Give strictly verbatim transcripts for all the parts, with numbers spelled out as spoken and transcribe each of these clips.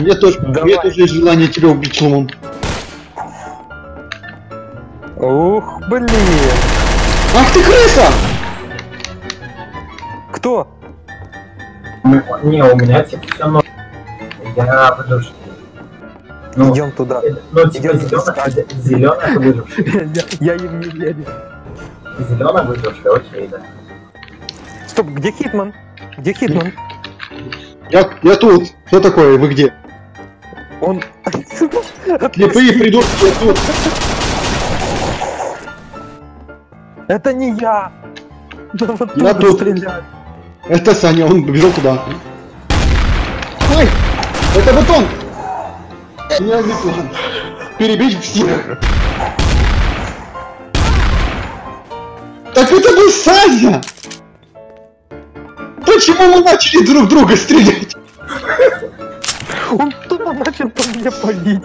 Мне тоже, мне тоже есть желание тебя убить ломом. Ух, блин. Ах ты крыса! Кто? Не, у меня типа все равно. Я выживший. Ну, идем туда. Ну, типа зеленая, зеленая выжившая. Я им не верю. Зеленая выжившая, окей, да. Стоп, где Хитман? Где Хитман? Я, я тут. Что такое? Вы где? Он... Слепые придурки, я тут. Это не я! Я тут. Стрелять. Это Саня, он побежал туда. Ой! Это батон! Гениальный план. Перебить всех. Так это был Саня! Почему мы начали друг друга стрелять? Он тупо начал по мне палить.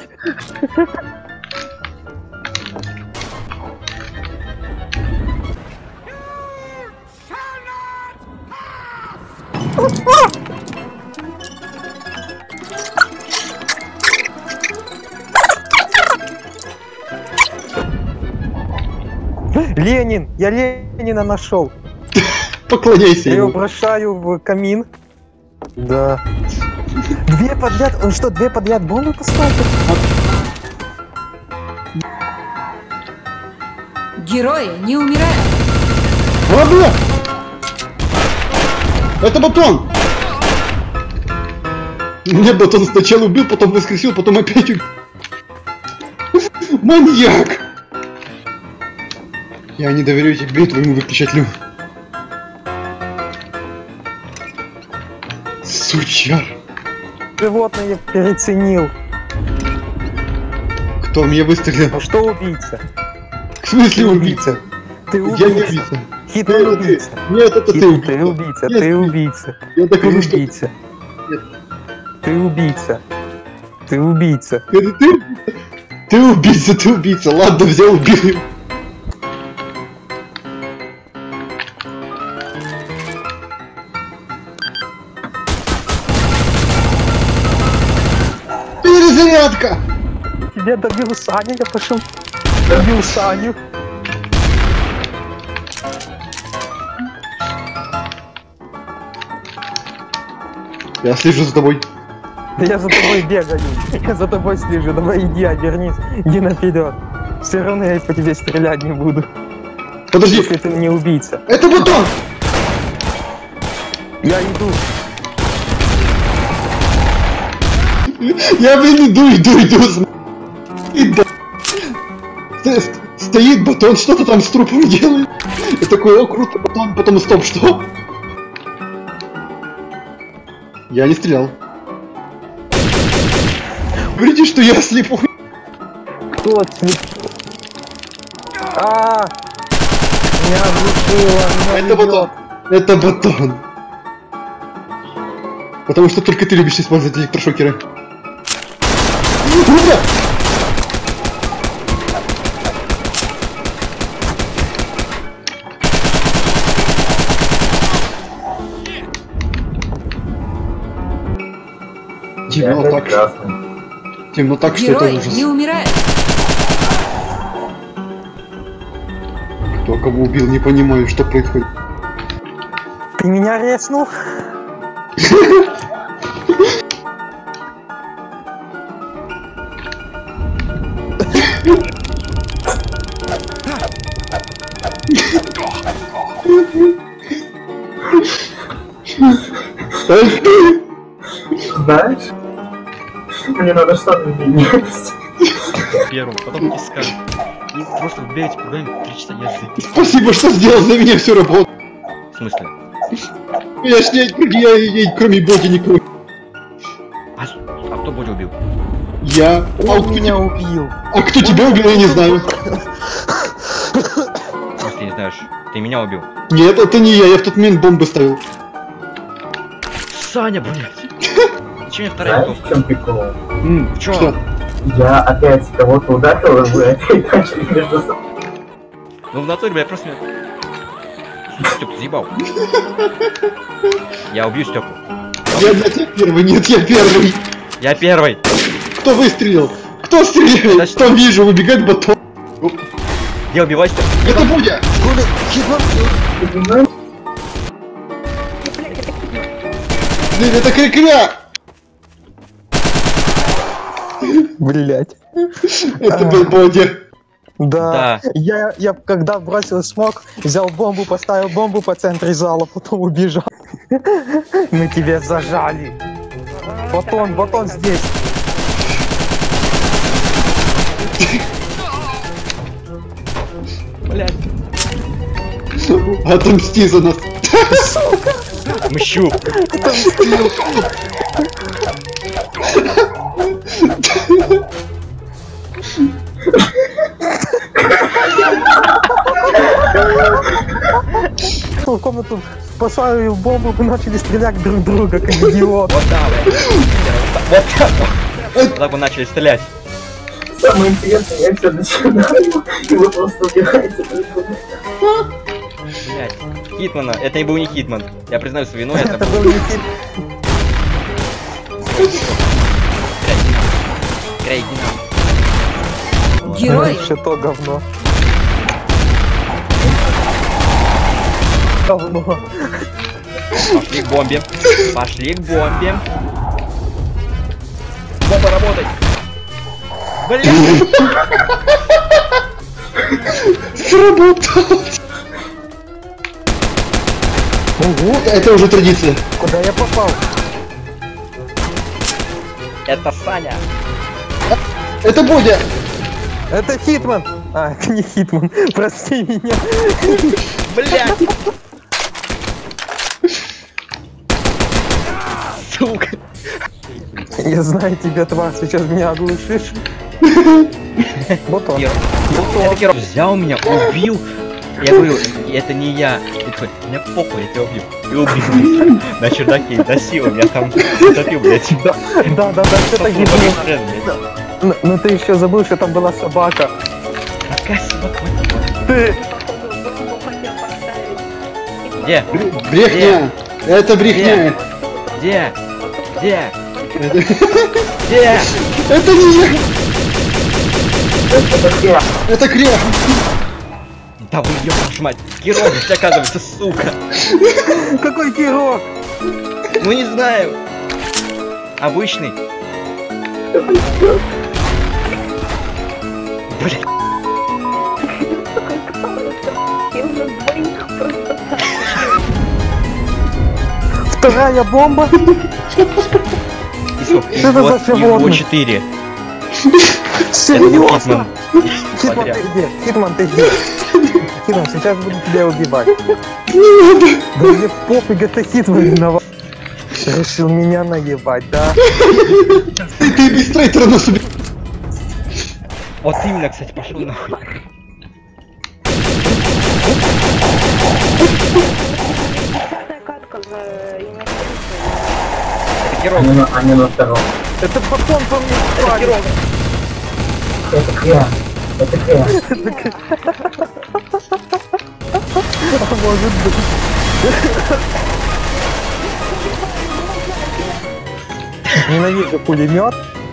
Ленин! Я Ленина нашел! Поклоняйся Я ему. его бросаю в камин. Да. Две подряд... Он что, две подряд бомбы поставил? Герои не умирают. Ладно! Это батон! Мне батон сначала убил, потом воскресил, потом опять убил. Маньяк! Я не доверяю тебе, твоему выключателю. Сучар. Животное переценил. Кто мне выстрелил? А что убийца? В смысле убийца? Ты убийца. Я не убийца. Хитрый Ты- убийца. Нет, это ты Хитрый убийца. убийца. Нет, Ты нет. убийца. Я так Ты и не что- убийца. Нет. Ты убийца. Ты убийца. Это ты? Ты убийца, ты убийца. Ладно, взял, убил его. Перезарядка! Тебя добил Саня, я пошел. Добил Саню. Я слежу за тобой. Да я за тобой бегаю. Я за тобой слежу. Давай иди, обернись. Иди наперед. Все равно я по тебе стрелять не буду. Подожди, Если ты не убийца. это батон! Я иду. Я, блин, иду, иду, иду. см- И да. Ст- Стоит батон, что-то там с трупом делает. И такой, о, круто, батон, потом стоп, что? Я не стрелял. Говорите, что я слепой. Кто слеп? А, меня оглушило. меня Это ведёт. батон. Это батон. Потому что только ты любишь использовать электрошокеры. Круто! Темно Я так, прекрасный. темно так, что это Герои ужас. не умирают. Кто кого убил, не понимаю, что происходит. Ты меня резнул? Знаешь? Мне надо что-то менять. Первым, потом искать. И просто бегать куда-нибудь три часа язык. Спасибо, что сделал, за меня все работает. В смысле? Я ж не, я, я, кроме боди никого. А, а кто Бодя убил? Я. А, Он кто меня тебя, убил. а кто тебя убил, я не знаю. Просто не знаешь. Ты меня убил. Нет, это не я, я в тот момент бомбы ставил. Саня, блядь! Че мне вторая Знаешь, в чем прикол? М, В чём? Что? Я опять кого-то ударил, и вы опять начали между собой. Ну в натуре, бля, я просто... Стёп, ты заебал. Я убью Стёпу. Я, блядь, я первый, нет, я первый. Я первый. Кто выстрелил? Кто стреляет? Да Что вижу, выбегает батон. Где убивайся? Это Будя! Блин, это крикря! Блять. Это был Бодя. Да. Да. Я, я когда бросил смог, взял бомбу, поставил бомбу по центре зала, потом убежал. Мы тебя зажали. Батон, батон здесь. Блядь. Отомсти за нас. Мщу. В комнату поставили бомбу, мы начали стрелять друг друга, как идиот. Вот так, блядь. Вот так. Вот так мы начали стрелять. Самое интересное, я все начинаю, и вы просто убегаете друг друга. Блядь. Хитмана. Это не был не Хитман. Я признаю свою вину, это Это был... был не хит. Крей, иди нахуй. Герой Вообще то говно. Говно. Пошли к бомбе. Пошли к бомбе. Бомба, работай. Блядь. Сработало. Ого, Это уже традиция. куда я попал? Это Саня. Это Бодя. Это Хитман! А, это не Хитман, прости меня. Блядь. Сука. Я знаю тебя, тварь, сейчас меня оглушишь. Вот он. Кир. Это Кир взял меня, убил. Я говорю, это не я. И такой, мне похуй, я тебя убью. И убил. На чердаке, до силы, меня там утопил, блядь. Да, да, да, да, это Хитман. Блядь. Но, но ты еще забыл, что там была собака. Какая собака? Ты! Где? Брехня. Это брехня. Где? Где? Это Где? это не я. Это хер. Это Кря. Да вы ёбаешь мать. Герой, оказывается, сука. Какой Кирок? Ну не знаю. Обычный. Блин. Вторая бомба? И сколько? И Что это вот за его животное? четыре. Серьезно? Хитман. Хитман, Подряд. ты где? Хитман, ты где? Хитман, сейчас буду тебя убивать. Да мне пофиг, это Хитман виноват. Решил меня наебать, да? Ты, ты без трейтера нас убил. Вот именно, кстати, пошел нахуй. Это герой. Они на, они на втором. Это потом по мне впали. Это хер. Это хер. А может быть. Ненавижу пулемет.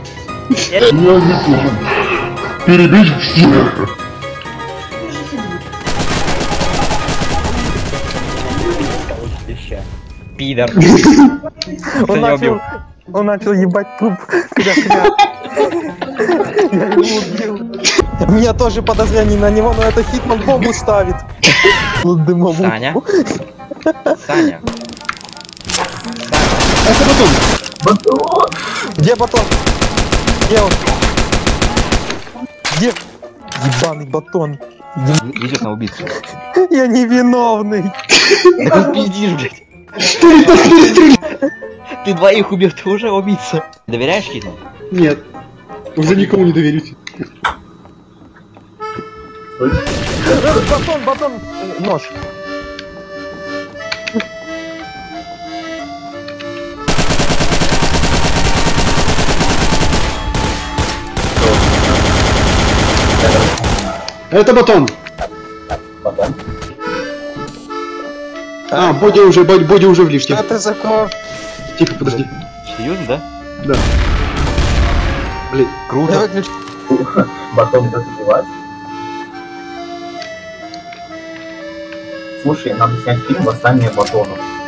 Перебить всех. Пидор. Он не убил? начал, он начал ебать труп. Кря-кря. Я его убил. У меня тоже подозрение на него, но это Хитман бомбу ставит. Дымовую. Саня. Саня. Это потом. Батон! Где батон? Где он? Где? Ебаный батон. Идет на убийцу. Я невиновный. Так он пиздишь, блядь. Ты так перестрелял. Ты двоих убил, ты уже убийца. Доверяешь Хитману? Нет. Уже никому не доверюсь. Батон, батон. э, Нож. Это батон. Батон. А, Бодя уже, Бодя Бодя уже в лифте. Что это за кровь? Тихо, подожди. Серьезно, да? Да. Блин, Я Круто. выключу. Батон идет убивать. Слушай, надо снять фильм «Восстание батонов».